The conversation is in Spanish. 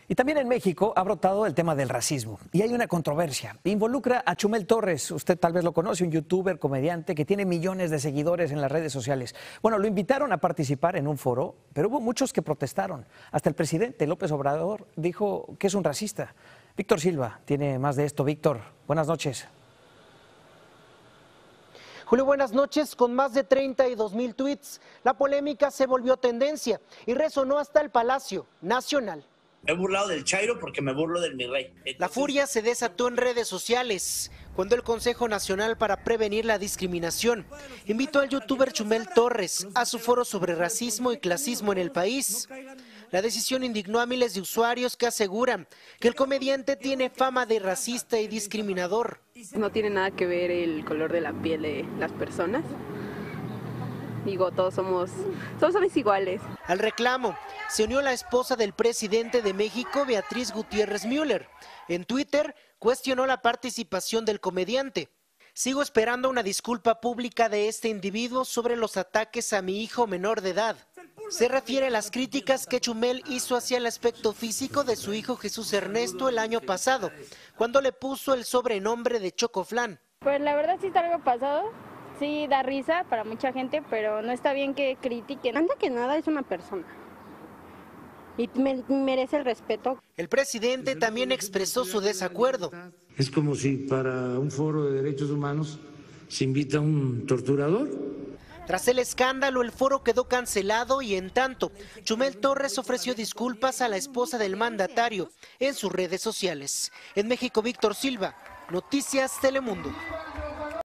Y también en México ha brotado el tema del racismo y hay una controversia. Involucra a Chumel Torres, usted tal vez lo conoce, un youtuber, comediante que tiene millones de seguidores en las redes sociales. Bueno, lo invitaron a participar en un foro, pero hubo muchos que protestaron. Hasta el presidente López Obrador dijo que es un racista. Víctor Silva tiene más de esto. Víctor, buenas noches. Julio, buenas noches. Con más de 32,000 tweets, la polémica se volvió tendencia y resonó hasta el Palacio Nacional. Me he burlado del Chairo porque me burlo del mi rey. La furia se desató en redes sociales cuando el Consejo Nacional para Prevenir la Discriminación invitó al youtuber Chumel Torres a su foro sobre racismo y clasismo en el país. La decisión indignó a miles de usuarios que aseguran que el comediante tiene fama de racista y discriminador. No tiene nada que ver el color de la piel de las personas. Digo, todos somos iguales. Al reclamo se unió la esposa del presidente de México, Beatriz Gutiérrez Müller. En Twitter cuestionó la participación del comediante. Sigo esperando una disculpa pública de este individuo sobre los ataques a mi hijo menor de edad. Se refiere a las críticas que Chumel hizo hacia el aspecto físico de su hijo Jesús Ernesto el año pasado, cuando le puso el sobrenombre de Chocoflán. Pues la verdad sí está algo pasado. Sí, da risa para mucha gente, pero no está bien que critiquen. Antes que nada es una persona y merece el respeto. El presidente también expresó su desacuerdo. Es como si para un foro de derechos humanos se invita a un torturador. Tras el escándalo, el foro quedó cancelado y en tanto, Chumel Torres ofreció disculpas a la esposa del mandatario en sus redes sociales. En México, Víctor Silva, Noticias Telemundo.